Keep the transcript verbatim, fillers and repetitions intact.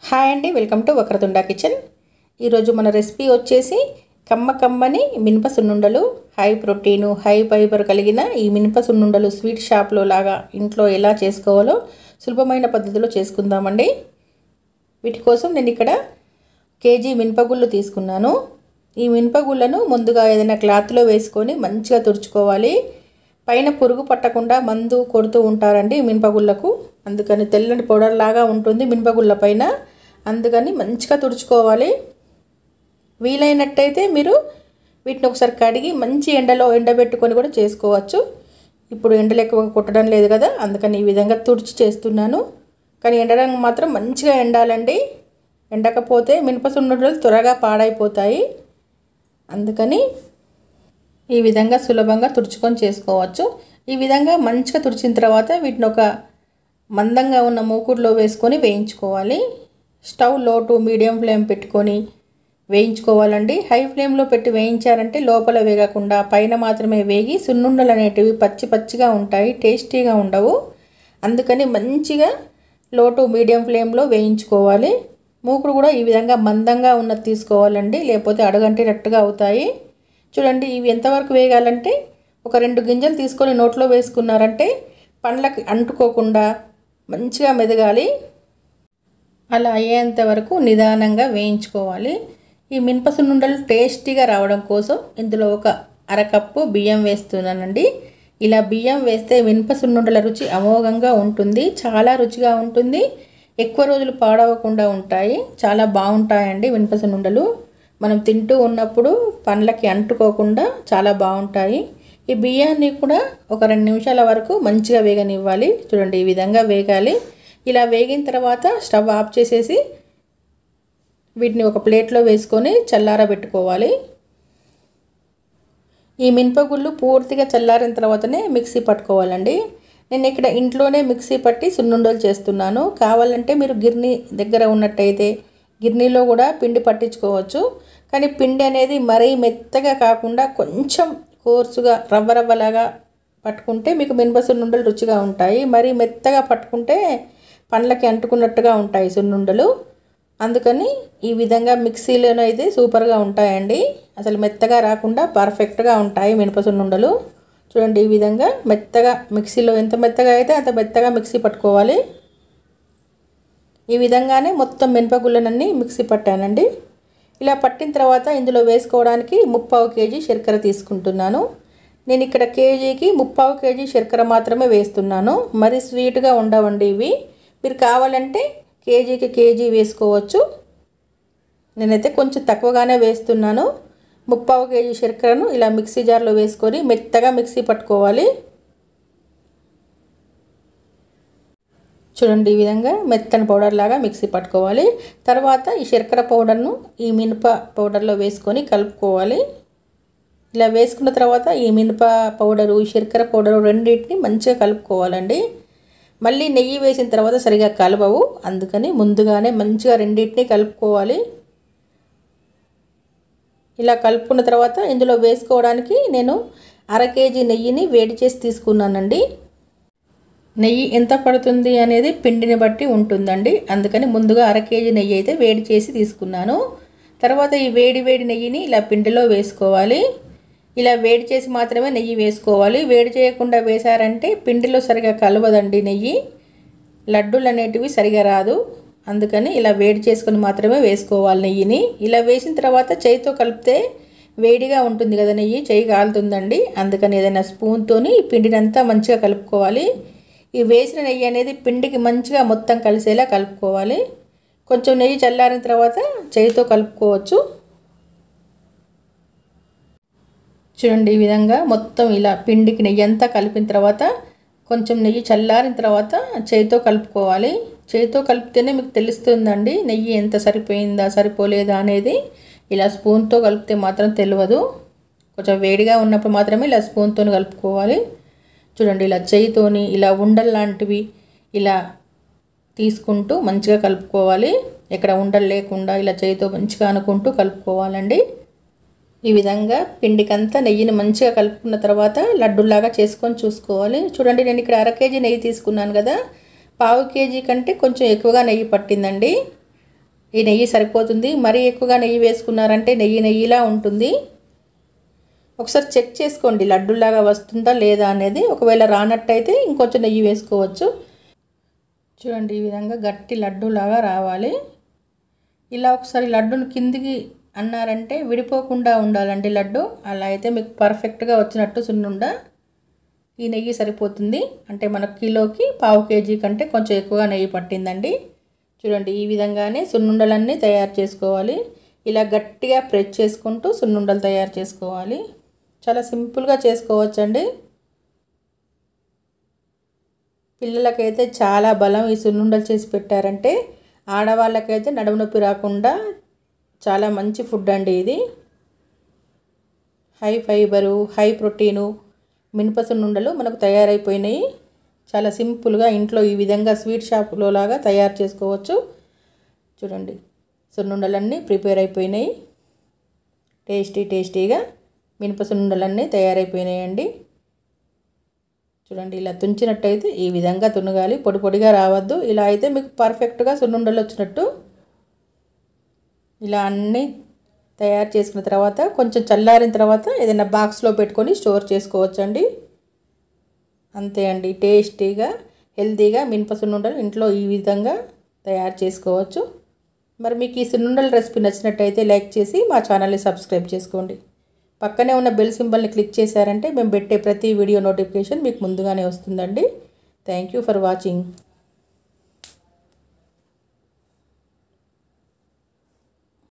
Hi అండి, welcome to Vakratunda kitchen. ఈరోజు మన రెసిపీ వచ్చేసి కమ్మ కమ్మని మినప సున్నుండలు. హై ప్రోటీను హై ఫైబర్ కలిగిన ఈ మినప సున్నుండలు స్వీట్ షాప్లో లాగా ఇంట్లో ఎలా చేసుకోవాలో సులభమైన పద్ధతిలో చేసుకుందామండి. వీటి కోసం నేను ఇక్కడ కేజీ మినపగుళ్ళు తీసుకున్నాను. ఈ మినపగుళ్ళను ముందుగా ఏదైనా క్లాత్లో వేసుకొని మంచిగా తుడుచుకోవాలి. పైన పురుగు పట్టకుండా మందు కొడుతూ ఉంటారండి మినపగుళ్ళకు, అందుకని తెల్లని పౌడర్ లాగా ఉంటుంది మినపగుళ్ళ పైన, అందుకని మంచిగా తుడుచుకోవాలి. వీలైనట్టయితే మీరు వీటిని ఒకసారి కడిగి మంచి ఎండలో ఎండబెట్టుకొని కూడా చేసుకోవచ్చు. ఇప్పుడు ఎండలు ఎక్కువ కొట్టడం లేదు కదా, అందుకని ఈ విధంగా తుడిచి చేస్తున్నాను. కానీ ఎండడం మాత్రం మంచిగా ఎండాలండి, ఎండకపోతే మినప సున్నుండలు త్వరగా పాడైపోతాయి. అందుకని ఈ విధంగా సులభంగా తుడుచుకొని చేసుకోవచ్చు. ఈ విధంగా మంచిగా తుడిచిన తర్వాత వీటిని ఒక మందంగా ఉన్న మూకుడులో వేసుకొని వేయించుకోవాలి. స్టవ్ లో టు మీడియం ఫ్లేమ్ పెట్టుకొని వేయించుకోవాలండి. హై ఫ్లేమ్లో పెట్టి వేయించారంటే లోపల వేగకుండా పైన మాత్రమే వేగి సున్నుండలు అనేటివి పచ్చి పచ్చిగా ఉంటాయి, టేస్టీగా ఉండవు. అందుకని మంచిగా లో టు మీడియం ఫ్లేమ్లో వేయించుకోవాలి. మూకుడు కూడా ఈ విధంగా మందంగా ఉన్నది తీసుకోవాలండి, లేకపోతే అడుగంటినట్టుగా అవుతాయి. చూడండి, ఇవి ఎంతవరకు వేగాలంటే ఒక రెండు గింజలు తీసుకొని నోట్లో వేసుకున్నారంటే పండ్లకి అంటుకోకుండా మంచిగా మెదగాలి. అలా అయ్యేంత వరకు నిదానంగా వేయించుకోవాలి. ఈ మినప సున్నుండలు టేస్టీగా రావడం కోసం ఇందులో ఒక అరకప్పు బియ్యం వేస్తున్నానండి. ఇలా బియ్యం వేస్తే మినప సున్నుండల రుచి అమోఘంగా ఉంటుంది, చాలా రుచిగా ఉంటుంది, ఎక్కువ రోజులు పాడవకుండా ఉంటాయి, చాలా బాగుంటాయండి మినప సున్నుండలు. మనం తింటూ ఉన్నప్పుడు పండ్లకి అంటుకోకుండా చాలా బాగుంటాయి. ఈ బియ్యాన్ని కూడా ఒక రెండు నిమిషాల వరకు మంచిగా వేగనివ్వాలి. చూడండి, ఈ విధంగా వేగాలి. ఇలా వేగిన తర్వాత స్టవ్ ఆఫ్ చేసేసి వీటిని ఒక ప్లేట్లో వేసుకొని చల్లారబెట్టుకోవాలి. ఈ మినపగుళ్ళు పూర్తిగా చల్లారిన తర్వాతనే మిక్సీ పట్టుకోవాలండి. నేను ఇక్కడ ఇంట్లోనే మిక్సీ పట్టి సున్నుండలు చేస్తున్నాను. కావాలంటే మీరు గిర్నీ దగ్గర ఉన్నట్టయితే గిర్నీలో కూడా పిండి పట్టించుకోవచ్చు. కానీ పిండి అనేది మరీ మెత్తగా కాకుండా కొంచెం కోర్సుగా రవ్వ రవ్వలాగా పట్టుకుంటే మీకు మినప సున్నుండలు రుచిగా ఉంటాయి. మరీ మెత్తగా పట్టుకుంటే పండ్లకి అంటుకున్నట్టుగా ఉంటాయి సున్నుండలు. అందుకని ఈ విధంగా మిక్సీలోనే అయితే సూపర్గా ఉంటాయండి. అసలు మెత్తగా రాకుండా పర్ఫెక్ట్గా ఉంటాయి మినప సున్నుండలు. చూడండి, ఈ విధంగా మెత్తగా మిక్సీలో ఎంత మెత్తగా అయితే అంత మెత్తగా మిక్సీ పట్టుకోవాలి. ఈ విధంగానే మొత్తం మినపగుళ్ళనన్నీ మిక్సీ పట్టానండి. ఇలా పట్టిన తర్వాత ఇందులో వేసుకోవడానికి ముప్పావు కేజీ శర్కర తీసుకుంటున్నాను. నేను ఇక్కడ కేజీకి ముప్పావు కేజీ శర్కర మాత్రమే వేస్తున్నాను. మరి స్వీట్గా ఉండవండి ఇవి. మీరు కావాలంటే కేజీకి కేజీ వేసుకోవచ్చు. నేనైతే కొంచెం తక్కువగానే వేస్తున్నాను. ముప్పావు కేజీ శర్కరను ఇలా మిక్సీ జార్లో వేసుకొని మెత్తగా మిక్సీ పట్టుకోవాలి. చూడండి, ఈ విధంగా మెత్తని పౌడర్ లాగా మిక్సీ పట్టుకోవాలి. తర్వాత ఈ శర్కర పౌడర్ను ఈ మినప పౌడర్లో వేసుకొని కలుపుకోవాలి. ఇలా వేసుకున్న తర్వాత ఈ మినప పౌడరు ఈ శర్కర పౌడరు రెండింటిని మంచిగా కలుపుకోవాలండి. మళ్ళీ నెయ్యి వేసిన తర్వాత సరిగా కలవవు, అందుకని ముందుగానే మంచిగా రెండింటిని కలుపుకోవాలి. ఇలా కలుపుకున్న తర్వాత ఇందులో వేసుకోవడానికి నేను అర కేజీ నెయ్యిని వేడి చేసి తీసుకున్నానండి. నెయ్యి ఎంత పడుతుంది అనేది పిండిని బట్టి ఉంటుందండి, అందుకని ముందుగా అర కేజీ నెయ్యి అయితే వేడి చేసి తీసుకున్నాను. తర్వాత ఈ వేడి వేడి నెయ్యిని ఇలా పిండిలో వేసుకోవాలి. ఇలా వేడి చేసి మాత్రమే నెయ్యి వేసుకోవాలి. వేడి చేయకుండా వేశారంటే పిండిలో సరిగా కలవదండి నెయ్యి, లడ్డూలు అనేటివి సరిగా రాదు. అందుకని ఇలా వేడి చేసుకొని మాత్రమే వేసుకోవాలి నెయ్యిని. ఇలా వేసిన తర్వాత చేయితో కలిపితే వేడిగా ఉంటుంది కదా నెయ్యి, చేయి కాలుతుందండి. అందుకని ఏదైనా స్పూన్తోని ఈ పిండినంతా మంచిగా కలుపుకోవాలి. ఈ వేసిన నెయ్యి అనేది పిండికి మంచిగా మొత్తం కలిసేలా కలుపుకోవాలి. కొంచెం నెయ్యి చల్లారిన తర్వాత చేయితో కలుపుకోవచ్చు. చూడండి, ఈ విధంగా మొత్తం ఇలా పిండికి నెయ్యి అంతా కలిపిన తర్వాత కొంచెం నెయ్యి చల్లారిన తర్వాత చేయితో కలుపుకోవాలి. చేయితో కలిపితేనే మీకు తెలుస్తుందండి నెయ్యి ఎంత సరిపోయిందా సరిపోలేదా అనేది. ఇలా స్పూన్తో కలిపితే మాత్రం తెలియదు. కొంచెం వేడిగా ఉన్నప్పుడు మాత్రమే ఇలా స్పూన్తో కలుపుకోవాలి. చూడండి, ఇలా చేయితోని ఇలా ఉండలు లాంటివి ఇలా తీసుకుంటూ మంచిగా కలుపుకోవాలి. ఎక్కడ ఉండలు లేకుండా ఇలా చేయితో మంచిగా అనుకుంటూ కలుపుకోవాలండి. ఈ విధంగా పిండికంతా నెయ్యిని మంచిగా కలుపుకున్న తర్వాత లడ్డూలాగా చేసుకొని చూసుకోవాలి. చూడండి, నేను ఇక్కడ అర కేజీ నెయ్యి తీసుకున్నాను కదా, పావు కేజీ కంటే కొంచెం ఎక్కువగా నెయ్యి పట్టిందండి. ఈ నెయ్యి సరిపోతుంది. మరీ ఎక్కువగా నెయ్యి వేసుకున్నారంటే నెయ్యి నెయ్యిలా ఉంటుంది. ఒకసారి చెక్ చేసుకోండి లడ్డూలాగా వస్తుందా లేదా అనేది. ఒకవేళ రానట్టయితే ఇంకొంచెం నెయ్యి వేసుకోవచ్చు. చూడండి ఈ విధంగా గట్టి లడ్డూలాగా రావాలి. ఇలా ఒకసారి లడ్డూను కిందికి అన్నారంటే విడిపోకుండా ఉండాలండి లడ్డు. అలా అయితే మీకు పర్ఫెక్ట్గా వచ్చినట్టు సున్నుండ. ఈ నెయ్యి సరిపోతుంది. అంటే మనకు కిలోకి పావు కేజీ కంటే కొంచెం ఎక్కువగా నెయ్యి పట్టిందండి. చూడండి ఈ విధంగానే సున్నుండలన్నీ తయారు చేసుకోవాలి. ఇలా గట్టిగా ప్రెస్ చేసుకుంటూ సున్నుండలు తయారు చేసుకోవాలి. చాలా సింపుల్గా చేసుకోవచ్చండి. పిల్లలకైతే చాలా బలం ఈ సున్నుండలు చేసి పెట్టారంటే. ఆడవాళ్ళకైతే నడుము నొప్పి రాకుండా చాలా మంచి ఫుడ్ అండి ఇది. హై ఫైబరు, హై ప్రోటీను మినప సున్నుండలు మనకు తయారైపోయినాయి. చాలా సింపుల్గా ఇంట్లో ఈ విధంగా స్వీట్ షాప్లో లాగా తయారు చేసుకోవచ్చు. చూడండి సున్నుండలన్నీ ప్రిపేర్ అయిపోయినాయి. టేస్టీ టేస్టీగా మినప సున్నుండలన్నీ తయారైపోయినాయండి. చూడండి ఇలా తుంచినట్టయితే ఈ విధంగా తునగాలి, పొడి పొడిగా రావద్దు. ఇలా అయితే మీకు పర్ఫెక్ట్గా సున్నుండలు వచ్చినట్టు. ఇలా అన్నీ తయారు చేసుకున్న తర్వాత కొంచెం చల్లారిన తర్వాత ఏదైనా బాక్స్లో పెట్టుకొని స్టోర్ చేసుకోవచ్చండి. అంతే అండి, టేస్టీగా హెల్తీగా మినప సున్నుండలు ఇంట్లో ఈ విధంగా తయారు చేసుకోవచ్చు. మరి మీకు ఈ సున్నుండల రెసిపీ నచ్చినట్టయితే లైక్ చేసి మా ఛానల్ని సబ్స్క్రైబ్ చేసుకోండి. పక్కనే ఉన్న బెల్ సింబల్ని క్లిక్ చేశారంటే మేము పెట్టే ప్రతి వీడియో నోటిఫికేషన్ మీకు ముందుగానే వస్తుందండి. Thank you for watching.